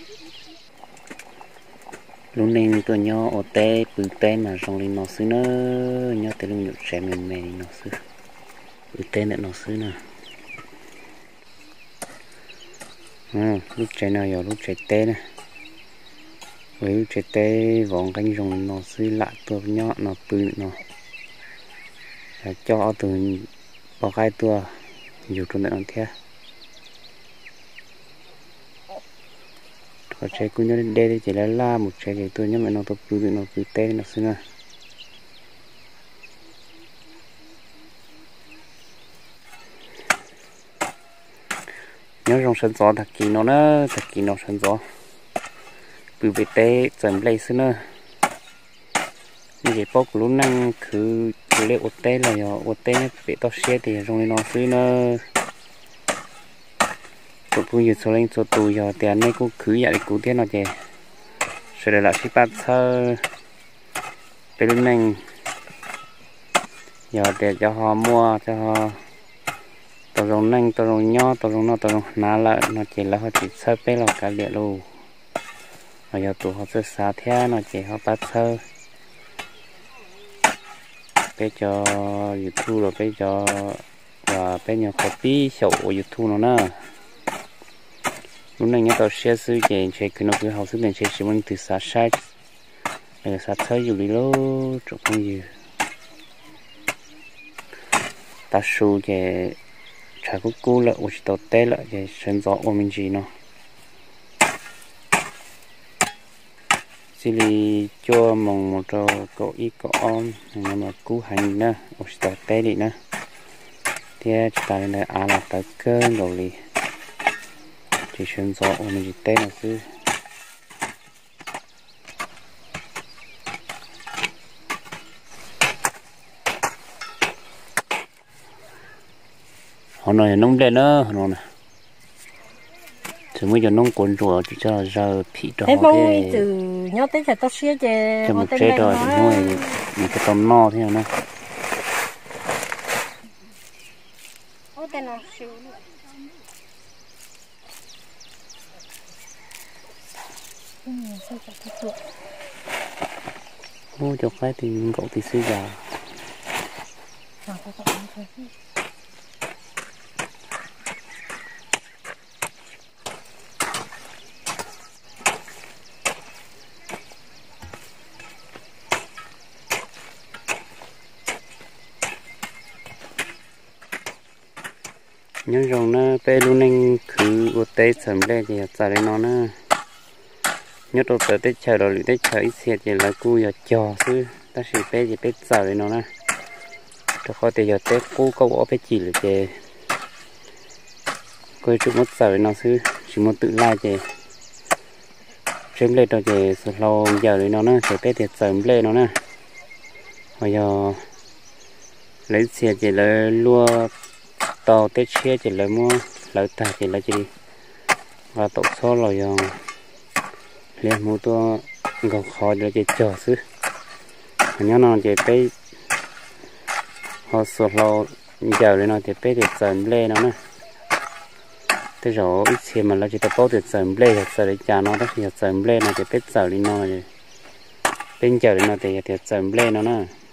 lúc này tôi nhỏ ở té bự té mà trong lên nó xứ nó nhỏ té luôn nhụt trẻ mình mày nó xứ bự té nữa nó xứ nè lúc trẻ nào giờ lúc trẻ té nè với lúc trẻ té vòng cánh rồng nó xứ lạ tôi nhỏ nó bự nó cho từ bao hai tua nhiều trong đó theo có trái cũng như đây chỉ là một trái cái tôi nhớ mà nó tập nó cứ té nó xí nè nhớ trong sân gió thật kỳ nó thật kỳ nó sân gió từ về té dần lấy xí nè như vậy bao của lúc năng cứ lấy ô té là ô té bị tao xe thì trong nó xí nè tụi tôi giờ số lên số tụi giờ tiền này cũng cứ vậy cũng thế nào chứ rồi lại ship bắt sơ bên này giờ để cho họ mua cho họ tàu rồng nanh tàu rồng nho tàu rồng nó tàu rồng ná lại nó chỉ là họ chỉ sơ bé là cả địa luôn rồi giờ tụi họ sẽ xả theo nó chỉ họ bắt sơ bé cho YouTube rồi bé cho và bé nhỏ copy sổ YouTube nó nè lúc này nhớ tao share sư về chơi cứ nó cứ học sư về chơi chỉ muốn từ xa sai để xa thấy dù đi lô chỗ không gì ta su về trái cúc cú là ủi tao té lại về sân gió của mình gì nó chỉ li cho mong một trò cậu ít cậu on nhưng mà cú hành nữa ủi tao té đi nữa thì ta này là ta cơn rồi đi chỉ chuyên gió của mình tên là cứ họ nói nông đen nữa họ nói thì mới giờ nông cuốn rùa chỉ cho giờ thị đó thế từ nhớ tới giờ tao xía chè một chế rồi thì nuôi những cái tôm no thế nào nữa mua cho cái thì cậu thì sư già nhớ rằng nó pe luôn anh cứ ở tây sớm lên thì giờ đây nó nhớ tôi tới tết chờ rồi tết chờ ít xe thì là cú giờ chờ chứ ta sẽ pe thì pe giờ đây nó tôi có thể giờ tết cú câu ở pe chỉ là chè coi chụp mất giờ nó chứ chỉ muốn tự la chè xem lên rồi chè lâu giờ đây nó sẽ pe thì sớm lên nó bây giờ lấy xe chỉ là lúa tàu tết xe chỉ là mua lợi tài chỉ là chỉ và tổng số rồi liền mua tôi gặp khó để chỉ chờ chứ nhớ nó chỉ phải họ sửa lâu giờ lên nó chỉ phải để dần lên nó nè thế rồi ít xe mà nó chỉ phải bao để dần lên để giờ để trả nó đó thì dần lên nó chỉ phải giờ lên nó bên giờ lên nó thì dần lên nó nè